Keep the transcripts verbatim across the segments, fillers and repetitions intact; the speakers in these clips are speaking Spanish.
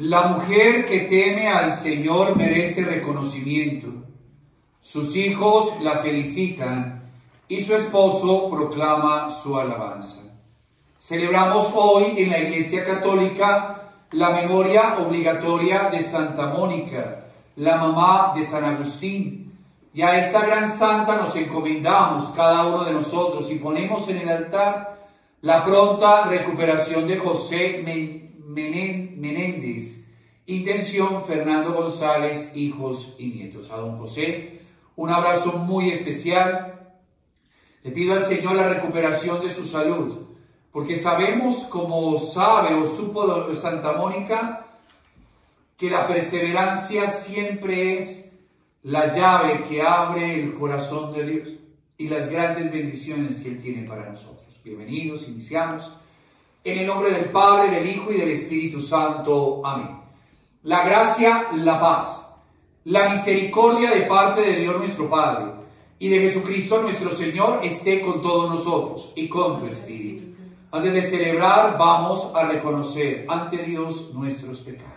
La mujer que teme al Señor merece reconocimiento. Sus hijos la felicitan y su esposo proclama su alabanza. Celebramos hoy en la Iglesia Católica la memoria obligatoria de Santa Mónica, la mamá de San Agustín. Y a esta gran santa nos encomendamos cada uno de nosotros y ponemos en el altar la pronta recuperación de José Menéndez, intención Fernando González, hijos y nietos. A don José un abrazo muy especial. Le pido al Señor la recuperación de su salud, porque sabemos, como sabe o supo Santa Mónica, que la perseverancia siempre es la llave que abre el corazón de Dios y las grandes bendiciones que Él tiene para nosotros. Bienvenidos, iniciamos. En el nombre del Padre, del Hijo y del Espíritu Santo. Amén. La gracia, la paz, la misericordia de parte de Dios nuestro Padre y de Jesucristo nuestro Señor esté con todos nosotros y con tu Espíritu. Antes de celebrar, vamos a reconocer ante Dios nuestros pecados.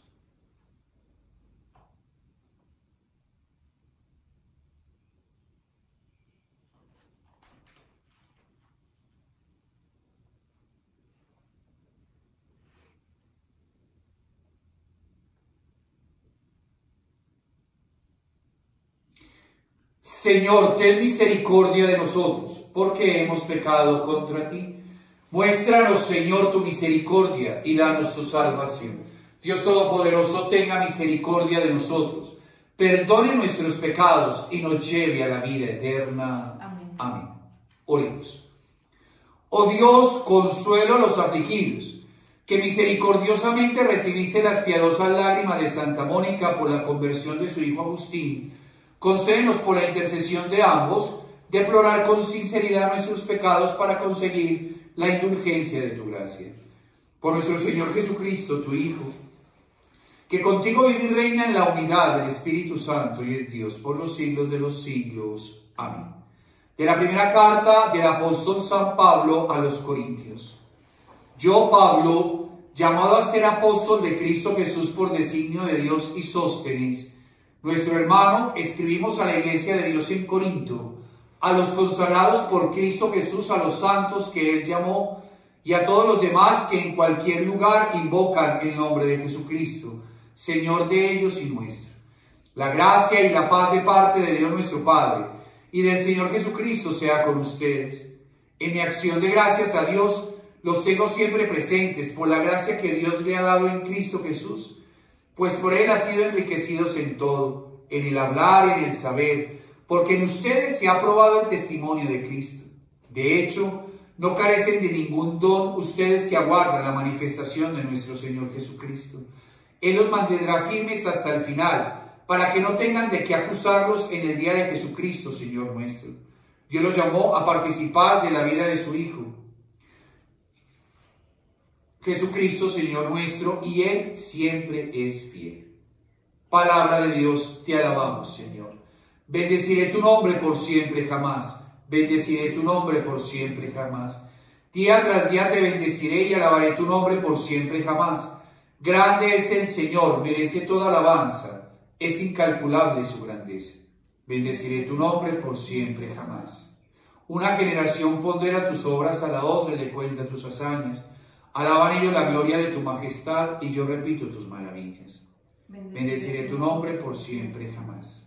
Señor, ten misericordia de nosotros, porque hemos pecado contra ti. Muéstranos, Señor, tu misericordia y danos tu salvación. Dios Todopoderoso, tenga misericordia de nosotros, perdone nuestros pecados y nos lleve a la vida eterna. Amén. Amén. Oremos. Oh Dios, consuelo a los afligidos, que misericordiosamente recibiste las piadosas lágrimas de Santa Mónica por la conversión de su hijo Agustín. Concédenos por la intercesión de ambos, deplorar con sinceridad nuestros pecados para conseguir la indulgencia de tu gracia. Por nuestro Señor Jesucristo, tu Hijo, que contigo vive y reina en la unidad del Espíritu Santo y es Dios por los siglos de los siglos. Amén. De la primera carta del apóstol San Pablo a los Corintios. Yo, Pablo, llamado a ser apóstol de Cristo Jesús por designio de Dios y Sóstenes, nuestro hermano, escribimos a la iglesia de Dios en Corinto, a los consagrados por Cristo Jesús, a los santos que Él llamó, y a todos los demás que en cualquier lugar invocan el nombre de Jesucristo, Señor de ellos y nuestro. La gracia y la paz de parte de Dios nuestro Padre y del Señor Jesucristo sea con ustedes. En mi acción de gracias a Dios, los tengo siempre presentes por la gracia que Dios le ha dado en Cristo Jesús, pues por Él ha sido enriquecidos en todo, en el hablar, en el saber, porque en ustedes se ha probado el testimonio de Cristo. De hecho, no carecen de ningún don ustedes que aguardan la manifestación de nuestro Señor Jesucristo. Él los mantendrá firmes hasta el final, para que no tengan de qué acusarlos en el día de Jesucristo, Señor nuestro. Dios los llamó a participar de la vida de su Hijo, Jesucristo, Señor nuestro, y Él siempre es fiel. Palabra de Dios, te alabamos, Señor. Bendeciré tu nombre por siempre jamás. Bendeciré tu nombre por siempre jamás. Día tras día te bendeciré y alabaré tu nombre por siempre jamás. Grande es el Señor, merece toda alabanza. Es incalculable su grandeza. Bendeciré tu nombre por siempre jamás. Una generación pondera tus obras a la otra y le cuenta tus hazañas. Alaban ellos la gloria de tu majestad y yo repito tus maravillas. Bendeciré, Bendeciré tu nombre por siempre jamás.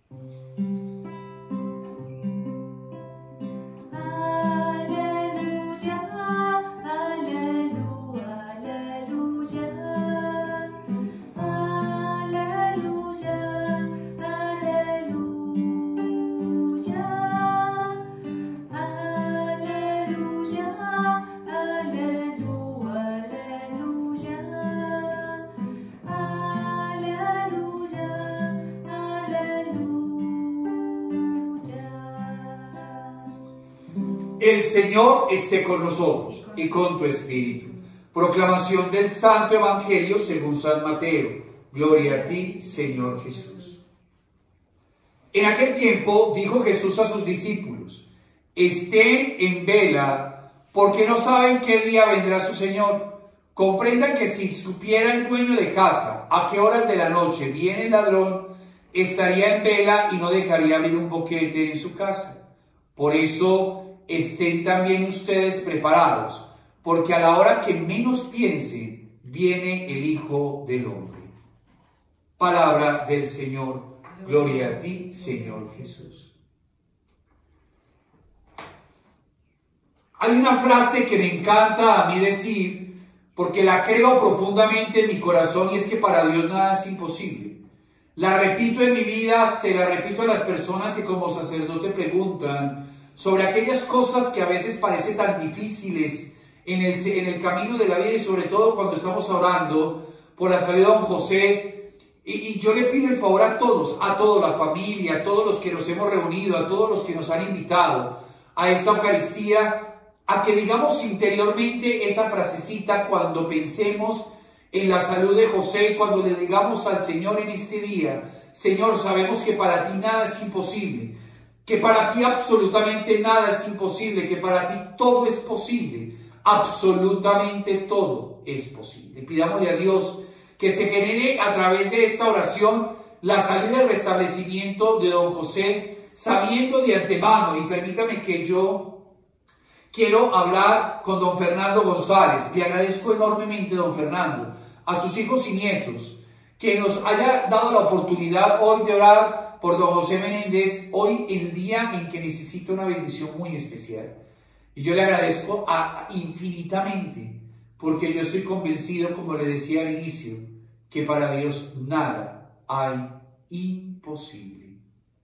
El Señor esté con nosotros y con tu espíritu. Proclamación del Santo Evangelio según San Mateo. Gloria a ti, Señor Jesús. En aquel tiempo dijo Jesús a sus discípulos: estén en vela, porque no saben qué día vendrá su Señor. Comprendan que si supiera el dueño de casa a qué horas de la noche viene el ladrón, estaría en vela y no dejaría abrir un boquete en su casa. Por eso estén también ustedes preparados, porque a la hora que menos piensen, viene el Hijo del Hombre. Palabra del Señor. Gloria a ti, Señor Jesús. Hay una frase que me encanta a mí decir, porque la creo profundamente en mi corazón, y es que para Dios nada es imposible. La repito en mi vida, se la repito a las personas que como sacerdote preguntan sobre aquellas cosas que a veces parecen tan difíciles en el, en el camino de la vida, y sobre todo cuando estamos orando por la salud de don José. Y, y yo le pido el favor a todos, a toda la familia, a todos los que nos hemos reunido, a todos los que nos han invitado a esta Eucaristía, a que digamos interiormente esa frasecita cuando pensemos en la salud de José, cuando le digamos al Señor en este día: Señor, sabemos que para ti nada es imposible, que para ti absolutamente nada es imposible, que para ti todo es posible, absolutamente todo es posible. Pidámosle a Dios que se genere a través de esta oración la salud y el restablecimiento de don José, sabiendo de antemano, y permítame que yo quiero hablar con don Fernando González. Le agradezco enormemente, don Fernando, a sus hijos y nietos, que nos haya dado la oportunidad hoy de orar por don José Menéndez, hoy el día en que necesita una bendición muy especial. Y yo le agradezco a, a, infinitamente, porque yo estoy convencido, como le decía al inicio, que para Dios nada hay imposible.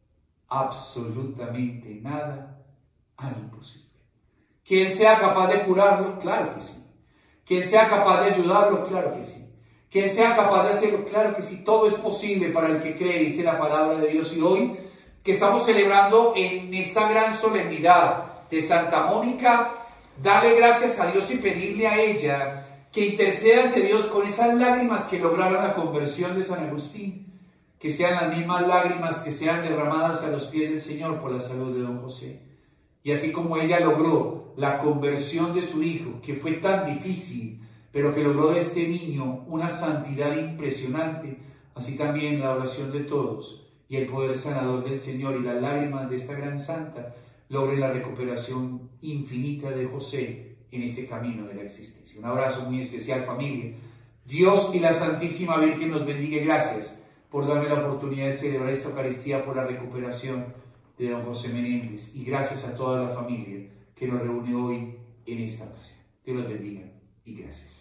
Absolutamente nada hay imposible. Que Él sea capaz de curarlo, claro que sí. Que Él sea capaz de ayudarlo, claro que sí. Que Él sea capaz de hacerlo, claro que sí. Todo es posible para el que cree, dice la palabra de Dios. Y hoy que estamos celebrando en esta gran solemnidad de Santa Mónica, darle gracias a Dios y pedirle a ella que interceda ante Dios con esas lágrimas que lograron la conversión de San Agustín, que sean las mismas lágrimas que sean derramadas a los pies del Señor por la salud de don José. Y así como ella logró la conversión de su hijo, que fue tan difícil, pero que logró de este niño una santidad impresionante, así también la oración de todos y el poder sanador del Señor y las lágrimas de esta gran santa logren la recuperación infinita de José en este camino de la existencia. Un abrazo muy especial, familia. Dios y la Santísima Virgen nos bendiga. Gracias por darme la oportunidad de celebrar esta Eucaristía por la recuperación de don José Menéndez, y gracias a toda la familia que nos reúne hoy en esta ocasión. Dios los bendiga y gracias.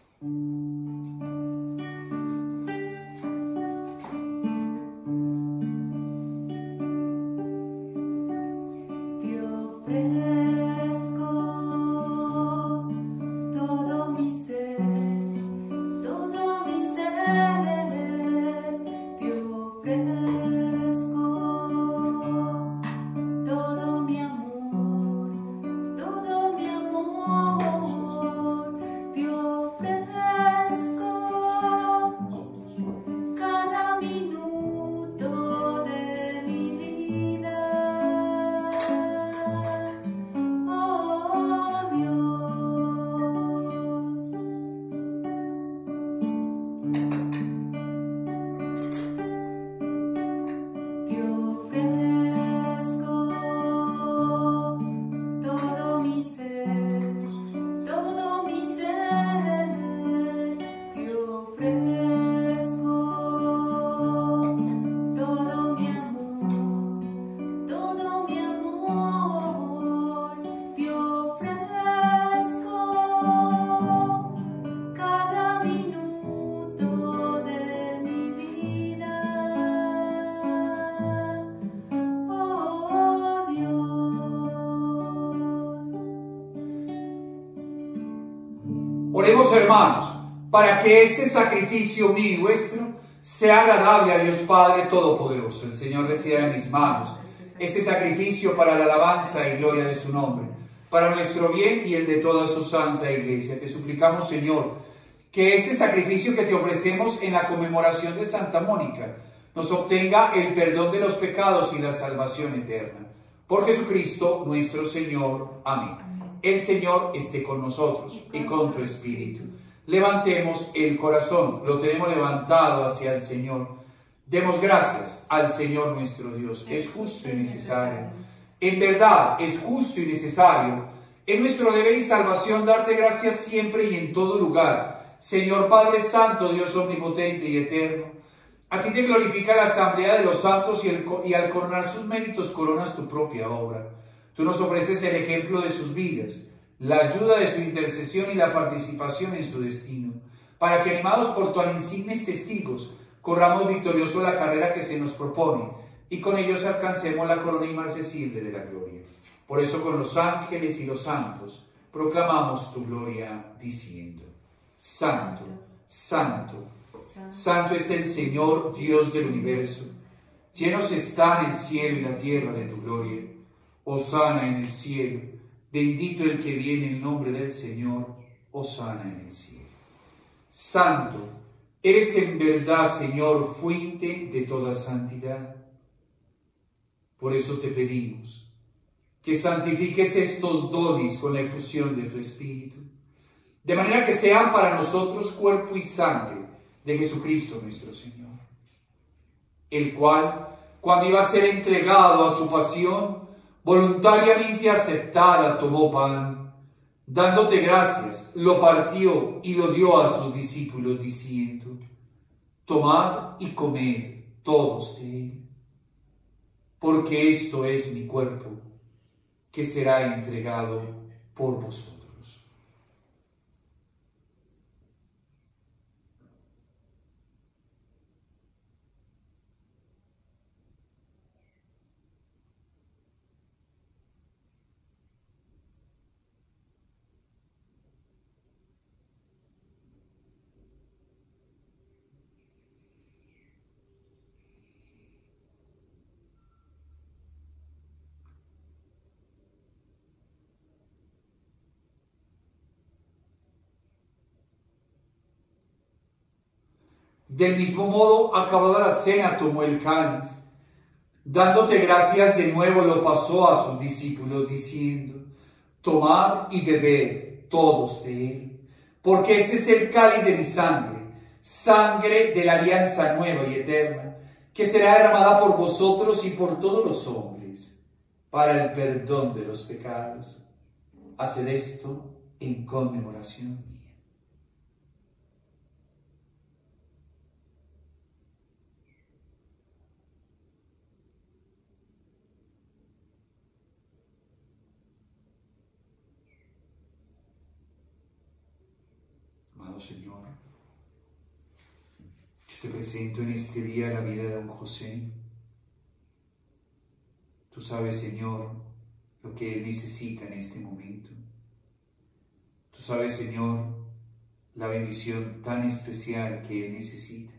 Oremos, hermanos, para que este sacrificio mío y vuestro sea agradable a Dios Padre Todopoderoso. El Señor reciba en mis manos este sacrificio para la alabanza y gloria de su nombre, para nuestro bien y el de toda su santa Iglesia. Te suplicamos, Señor, que este sacrificio que te ofrecemos en la conmemoración de Santa Mónica nos obtenga el perdón de los pecados y la salvación eterna. Por Jesucristo nuestro Señor. Amén. El Señor esté con nosotros y con tu espíritu. Levantemos el corazón, lo tenemos levantado hacia el Señor. Demos gracias al Señor nuestro Dios. Es justo y necesario. En verdad, es justo y necesario. Es nuestro deber y salvación darte gracias siempre y en todo lugar. Señor Padre Santo, Dios omnipotente y eterno, a ti te glorifica la asamblea de los santos y, el, y al coronar sus méritos coronas tu propia obra. Tú nos ofreces el ejemplo de sus vidas, la ayuda de su intercesión y la participación en su destino, para que animados por tus insignes testigos, corramos victorioso la carrera que se nos propone y con ellos alcancemos la corona inmarcesible de la gloria. Por eso con los ángeles y los santos proclamamos tu gloria diciendo: Santo, Santo, Santo es el Señor Dios del universo. Llenos están el cielo y la tierra de tu gloria. Hosana en el cielo. Bendito el que viene en nombre del Señor. Hosana en el cielo. Santo, eres en verdad, Señor, fuente de toda santidad. Por eso te pedimos que santifiques estos dones con la efusión de tu Espíritu, de manera que sean para nosotros cuerpo y sangre de Jesucristo nuestro Señor, el cual, cuando iba a ser entregado a su pasión, voluntariamente aceptada, tomó pan, dándote gracias, lo partió y lo dio a sus discípulos, diciendo: Tomad y comed todos de él, porque esto es mi cuerpo, que será entregado por vosotros. Del mismo modo, acabada la cena, tomó el cáliz. Dándote gracias de nuevo, lo pasó a sus discípulos, diciendo: Tomad y bebed todos de él, porque este es el cáliz de mi sangre, sangre de la alianza nueva y eterna, que será derramada por vosotros y por todos los hombres, para el perdón de los pecados. Haced esto en conmemoración mía. Señor, yo te presento en este día la vida de don José. Tú sabes, Señor, lo que él necesita en este momento. Tú sabes, Señor, la bendición tan especial que él necesita.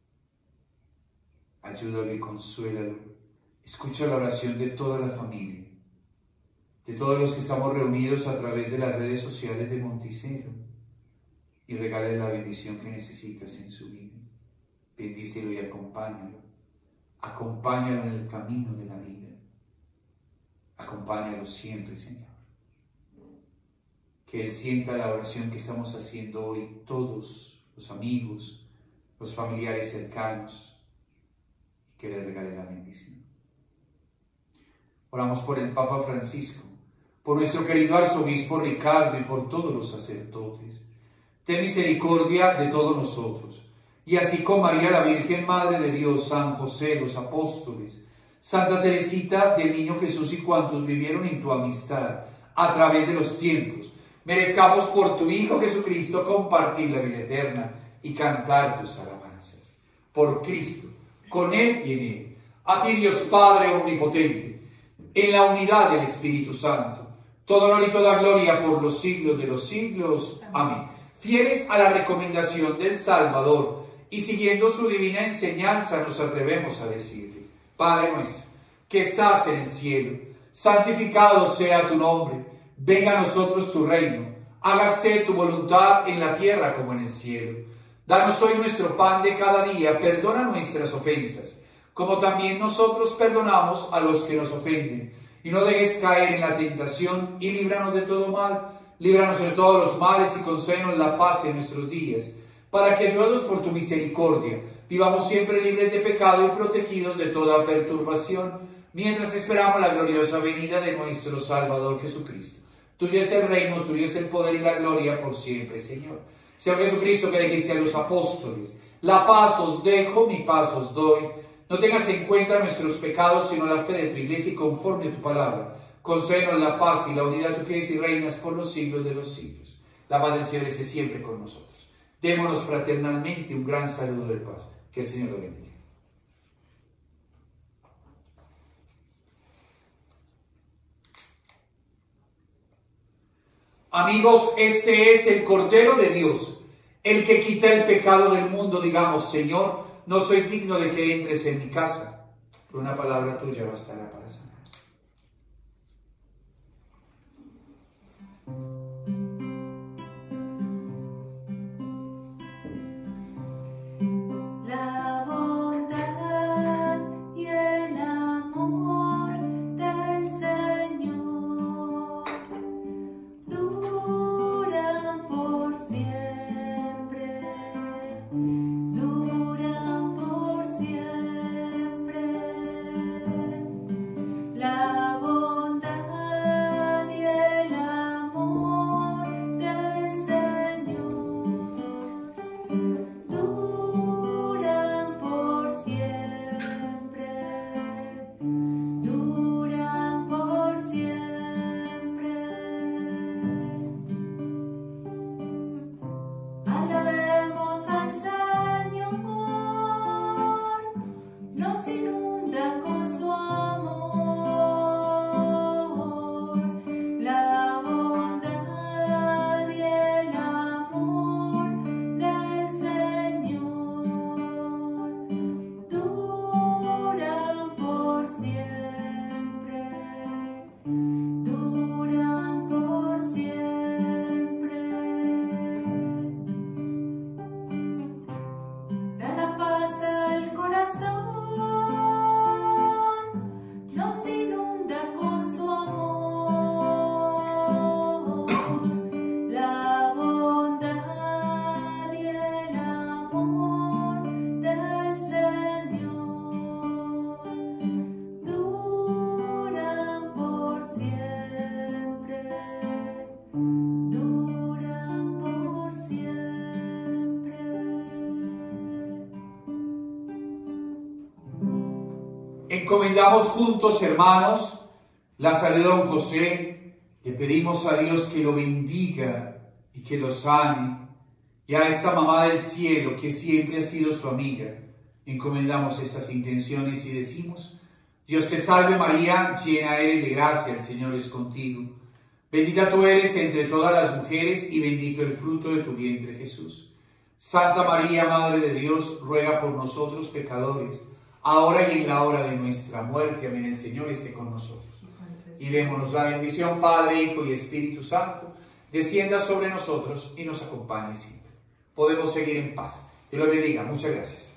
Ayúdalo y consuélalo. Escucha la oración de toda la familia, de todos los que estamos reunidos a través de las redes sociales de Monticero, y regálale la bendición que necesitas en su vida. Bendícelo y acompáñalo. Acompáñalo en el camino de la vida. Acompáñalo siempre, Señor. Que él sienta la oración que estamos haciendo hoy, todos los amigos, los familiares cercanos, y que le regale la bendición. Oramos por el Papa Francisco, por nuestro querido arzobispo Ricardo y por todos los sacerdotes. Ten misericordia de todos nosotros, y así con María la Virgen, Madre de Dios, San José, los apóstoles, Santa Teresita del Niño Jesús y cuantos vivieron en tu amistad a través de los tiempos, merezcamos por tu Hijo Jesucristo compartir la vida eterna y cantar tus alabanzas. Por Cristo, con Él y en Él, a ti Dios Padre omnipotente, en la unidad del Espíritu Santo, todo honor y toda gloria por los siglos de los siglos. Amén. Fieles a la recomendación del Salvador y siguiendo su divina enseñanza, nos atrevemos a decirle: Padre nuestro, que estás en el cielo, santificado sea tu nombre, venga a nosotros tu reino, hágase tu voluntad en la tierra como en el cielo. Danos hoy nuestro pan de cada día, perdona nuestras ofensas, como también nosotros perdonamos a los que nos ofenden, y no dejes caer en la tentación y líbranos de todo mal, líbranos de todos los males y concédenos la paz en nuestros días, para que, ayudados por tu misericordia, vivamos siempre libres de pecado y protegidos de toda perturbación, mientras esperamos la gloriosa venida de nuestro Salvador Jesucristo. Tuyo es el reino, tuyo es el poder y la gloria por siempre, Señor. Señor Jesucristo, que dijiste a los apóstoles: la paz os dejo, mi paz os doy. No tengas en cuenta nuestros pecados, sino la fe de tu iglesia, y conforme a tu palabra, concédenos la paz y la unidad, tú que eres y reinas por los siglos de los siglos. La paz del Señor esté siempre con nosotros. Démonos fraternalmente un gran saludo de paz. Que el Señor lo bendiga. Amigos, este es el Cordero de Dios, el que quita el pecado del mundo. Digamos: Señor, no soy digno de que entres en mi casa, pero una palabra tuya bastará para sanar. Encomendamos juntos, hermanos, la salud de don José. Le pedimos a Dios que lo bendiga y que lo sane. Y a esta mamá del cielo, que siempre ha sido su amiga, encomendamos estas intenciones y decimos: Dios te salve María, llena eres de gracia, el Señor es contigo. Bendita tú eres entre todas las mujeres y bendito el fruto de tu vientre, Jesús. Santa María, Madre de Dios, ruega por nosotros pecadores, ahora y en la hora de nuestra muerte. Amén. El Señor esté con nosotros. Y démonos la bendición, Padre, Hijo y Espíritu Santo, descienda sobre nosotros y nos acompañe siempre. Podemos seguir en paz. Dios los bendiga. Muchas gracias.